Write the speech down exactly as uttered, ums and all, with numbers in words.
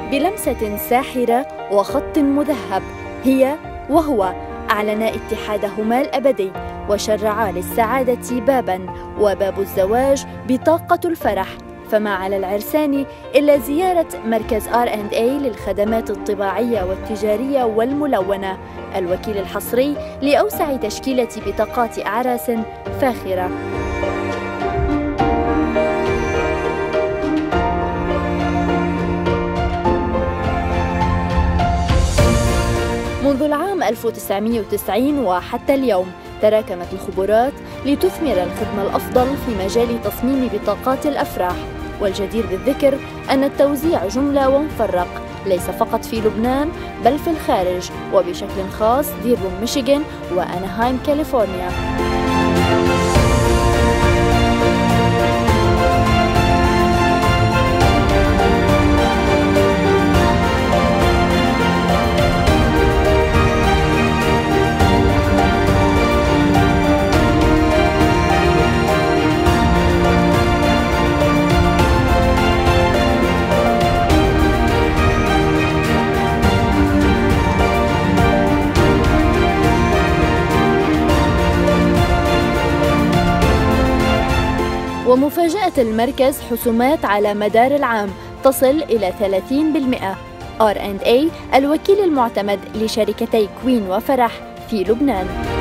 بلمسة ساحرة وخط مذهب. هي وهو أعلنا اتحادهما الأبدي وشرعا للسعادة باباً، وباب الزواج بطاقة الفرح. فما على العرسان إلا زيارة مركز آر أند إيه للخدمات الطباعية والتجارية والملونة، الوكيل الحصري لأوسع تشكيلة بطاقات أعراس فاخرة. منذ العام ألف وتسعمئة وتسعين وحتى اليوم تراكمت الخبرات لتثمر الخدمة الأفضل في مجال تصميم بطاقات الأفراح. والجدير بالذكر أن التوزيع جملة ومفرق، ليس فقط في لبنان بل في الخارج، وبشكل خاص ديربون ميشيغان وأناهايم كاليفورنيا. ومفاجأة المركز حسومات على مدار العام تصل إلى ثلاثين بالمئة. آر أند إيه الوكيل المعتمد لشركتي كوين وفرح في لبنان.